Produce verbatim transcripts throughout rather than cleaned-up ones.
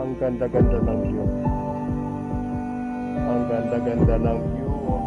Ang ganda-ganda ng view. Ang ganda-ganda ng view.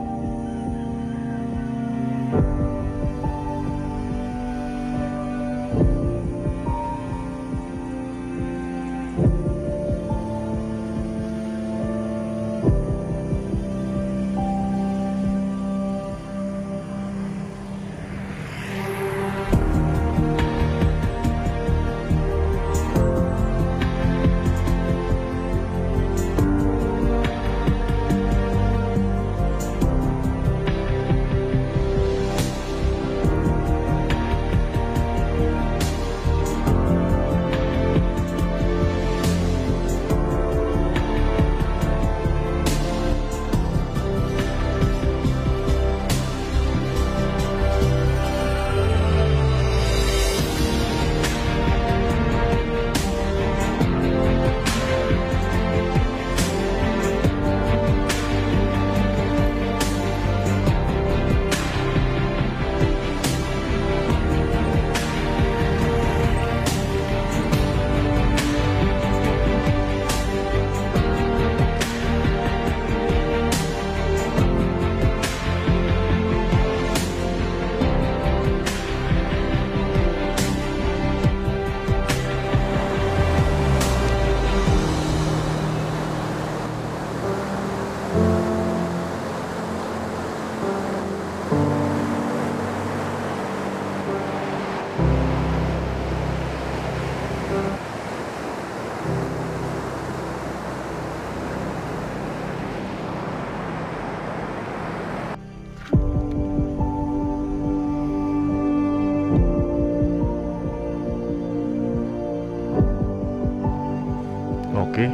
Okay.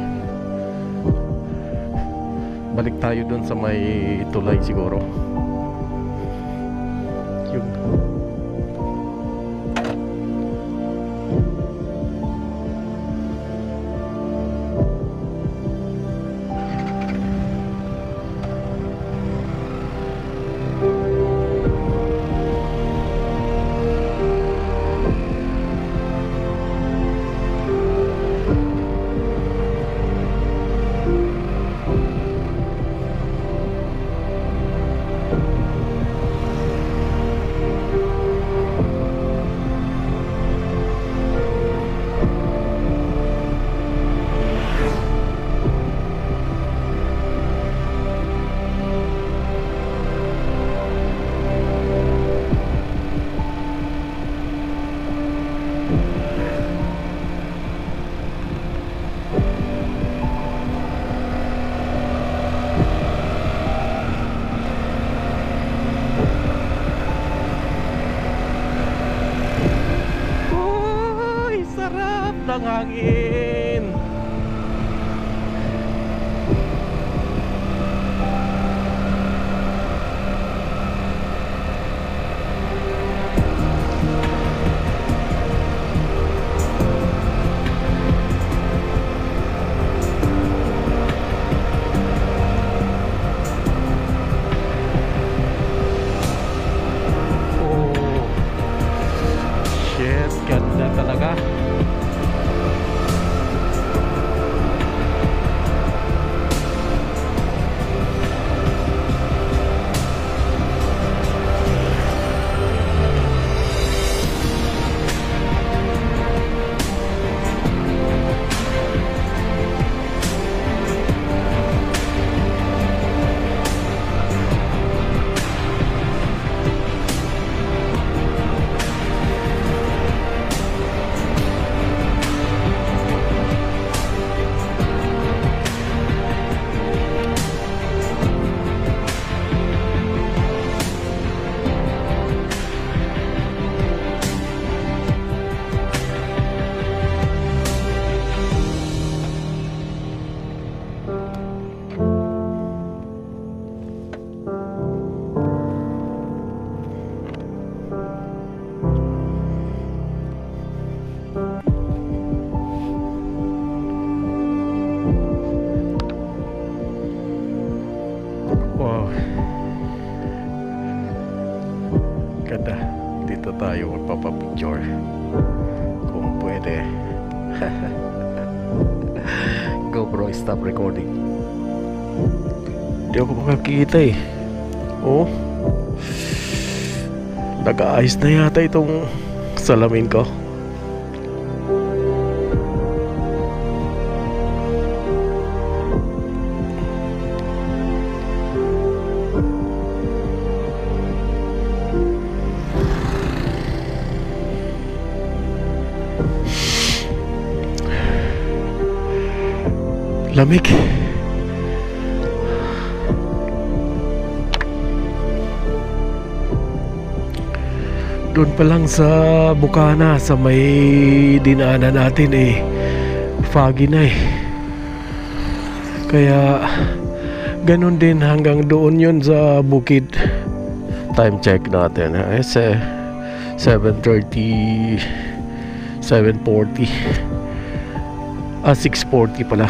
Balik tayo dun sa may tulay siguro. Yung ng hangin. Oh, shit, ganda talaga. Ganda. Dito tayo magpapapicture kung pwede. GoPro, stop recording. Hindi ako makakita eh. Oh, nag-aayos na yata itong salamin ko. Lamig. Doon pa lang sa Bukana, sa may dinaanan natin eh, foggy na eh. Kaya ganun din hanggang doon yun sa bukid. Time check natin eh, seven thirty, seven forty, ah six forty pala.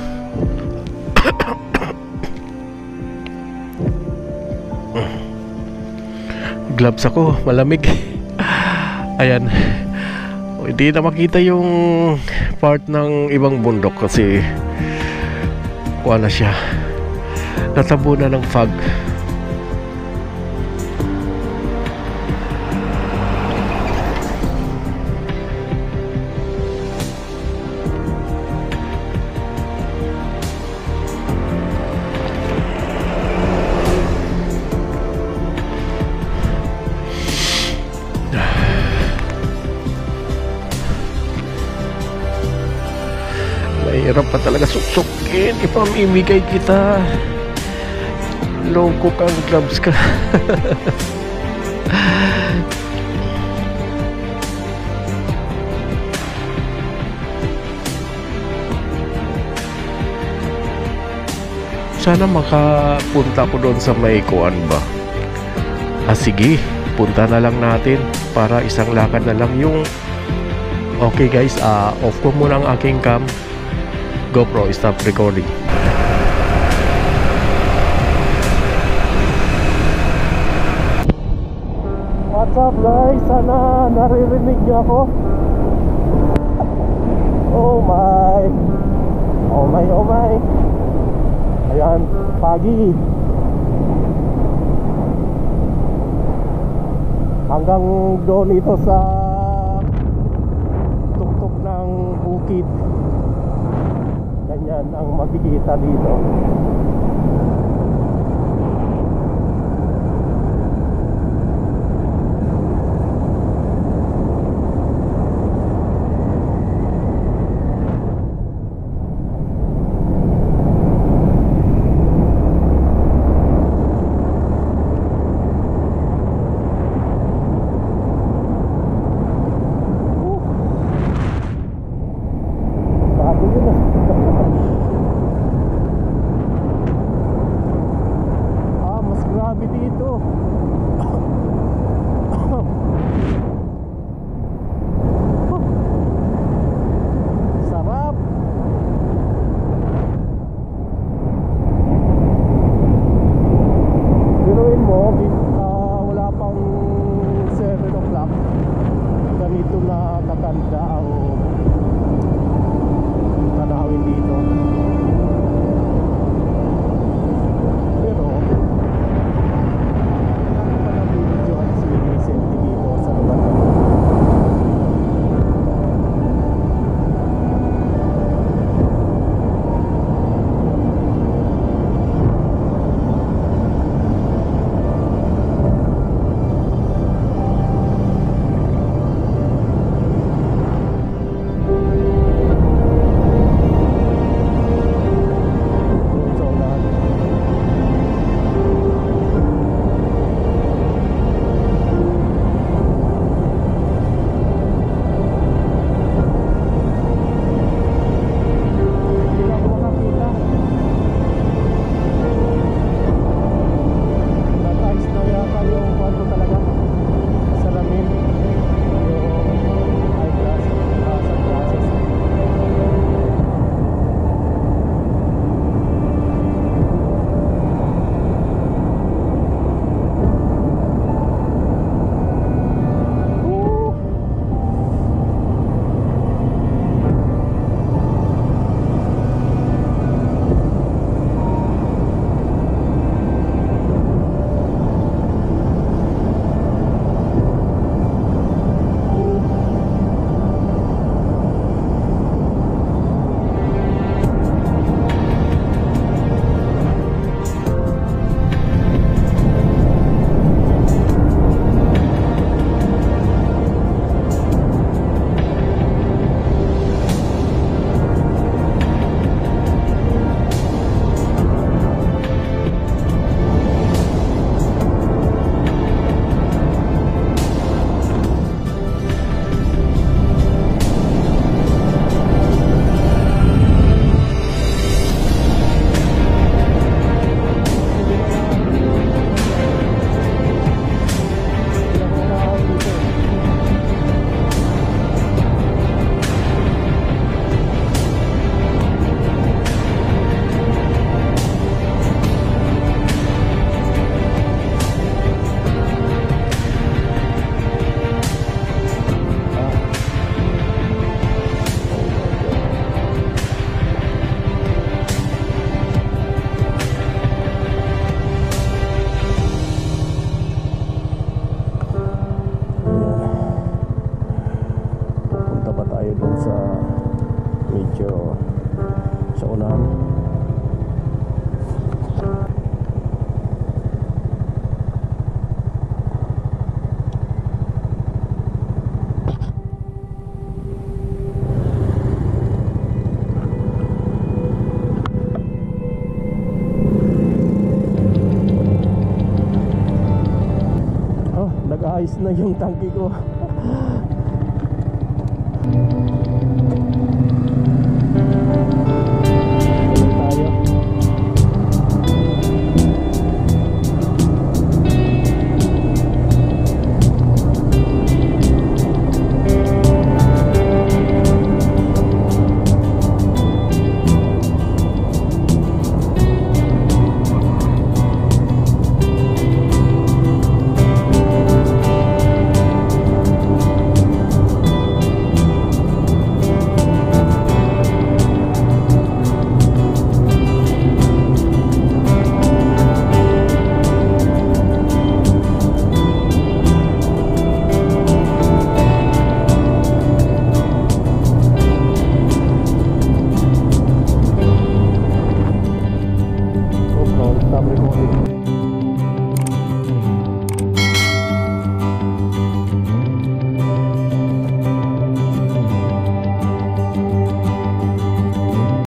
Gloves ako, malamig. Ayan. Hindi na makita yung part ng ibang bundok kasi wala siya, natabunan ng fog. Mahirap pa talaga suksukin, ipamimigay kita. Loko kang gloves ka. Sana makapunta ko doon sa may kuan ba. Ah sige, punta na lang natin para isang lakad na lang yung. Okay guys, uh, off ko muna ang aking cam. GoPro, stop recording. What's up guys? Sana naririnig niyo ako. Oh my. Oh my, oh my. Ayan, pagi. Hanggang doon ito sa tuktok ng bukid. Ganyan ang makikita dito. medyo sa unahan. Oh, nag-ayos na yung tangke ko.